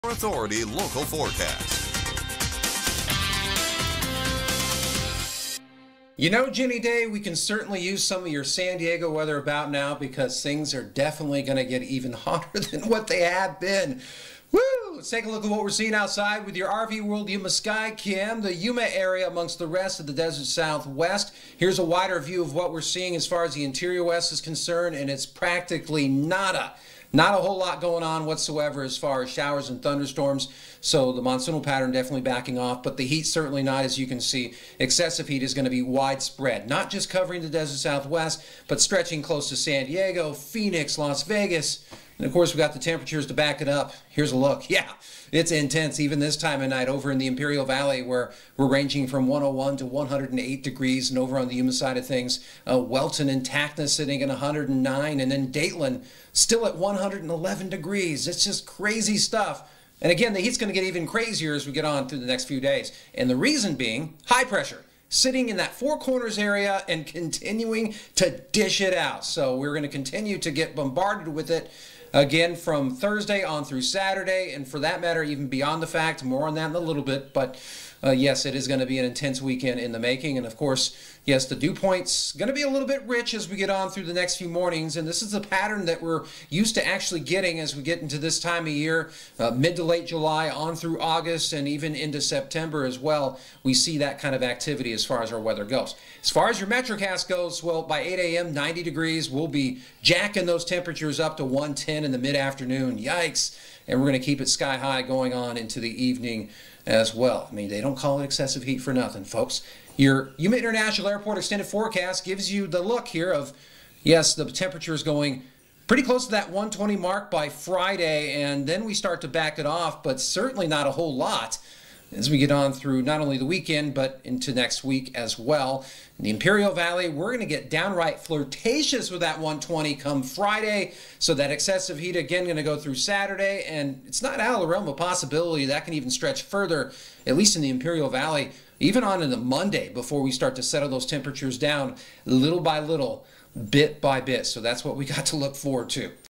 Authority local forecast. You know, Jenny Day, we can certainly use some of your San Diego weather about now because things are definitely going to get even hotter than what they have been. Woo! Let's take a look at what we're seeing outside with your RV World Yuma Sky Cam. The Yuma area amongst the rest of the desert southwest. Here's a wider view of what we're seeing as far as the interior west is concerned, and it's practically nada. Not a whole lot going on whatsoever as far as showers and thunderstorms, so the monsoonal pattern definitely backing off, but the heat certainly not. As you can see, excessive heat is going to be widespread, not just covering the desert southwest, but stretching close to San Diego, Phoenix, Las Vegas, and of course we've got the temperatures to back it up. Here's a look. Yeah, it's intense even this time of night over in the Imperial Valley, where we're ranging from 101 to 108 degrees, and over on the Yuma side of things, Welton and Tacna sitting at 109, and then Dayton still at 111 degrees. It's just crazy stuff. And again, the heat's going to get even crazier as we get on through the next few days. And the reason being high pressure, sitting in that Four Corners area and continuing to dish it out. So we're going to continue to get bombarded with it again from Thursday on through Saturday, and for that matter, even beyond the fact. More on that in a little bit, but yes, it is going to be an intense weekend in the making. And of course, yes, the dew point's going to be a little bit rich as we get on through the next few mornings, and this is the pattern that we're used to actually getting as we get into this time of year, mid to late July on through August and even into September as well. We see that kind of activity as far as our weather goes. As far as your Metrocast goes, well, by 8 a.m., 90 degrees, we'll be jacking those temperatures up to 110 in the mid-afternoon. Yikes! And we're going to keep it sky high going on into the evening as well. I mean, they don't call it excessive heat for nothing, folks. Your Yuma International Airport extended forecast gives you the look here of, yes, the temperature is going pretty close to that 120 mark by Friday, and then we start to back it off, but certainly not a whole lot as we get on through not only the weekend, but into next week as well. In the Imperial Valley, we're going to get downright flirtatious with that 120 come Friday, so that excessive heat again going to go through Saturday, and it's not out of the realm of possibility that can even stretch further, at least in the Imperial Valley, even on into Monday before we start to settle those temperatures down little by little, bit by bit. So that's what we got to look forward to.